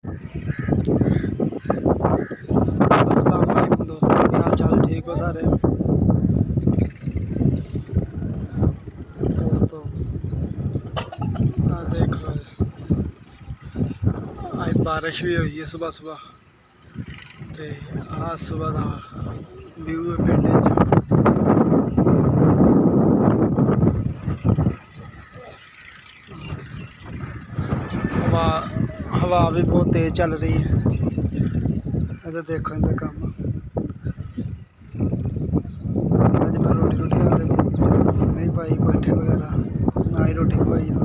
अस्सलाम वालेकुम दोस्तों, क्या हाल चाल? ठीक हो सारे दोस्तों? देखो आज बारिश भी हुई है सुबह सुबह। तो आज सुबह का व्यू है पिंड हवा हवा भी बहुत तेज़ चल रही है। इधर देखो इधर काम अज मैं रोटी हाले नहीं पाई, पट्ठे वगैरह ना ही रोटी खवाई ना।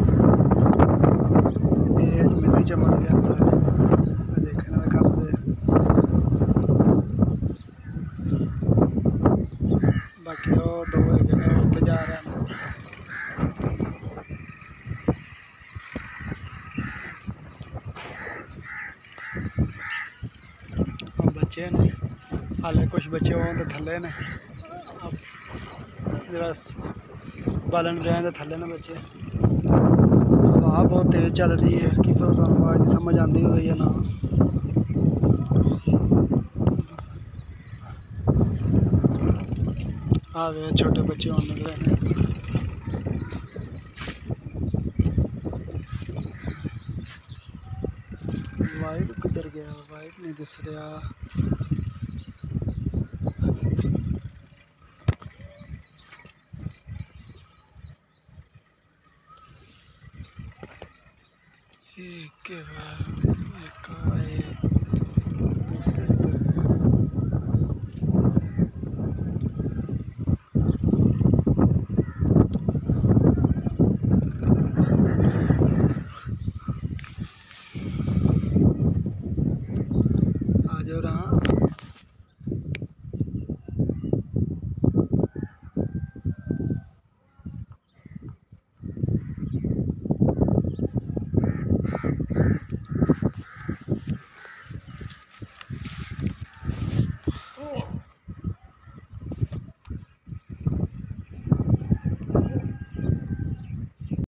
ये मैनू ही चमक गया सारे देखने का काम से। बाकी वो दो उत्ते जा रहे हैं। बच्चे ने हाले कुछ बच्चे हों तो थले ने, जरा बालन गए तो थले ने बच्चे। हवा बहुत तेज़ चल रही है, कि पता तुम आवाज़ समझ आती हुई या ना। आ गए छोटे बच्चे होने निकले ने। वाइट किधर गया? वाइट नहीं दिस रहा। एक दूसरे किधर गया? आ जाओ रहा।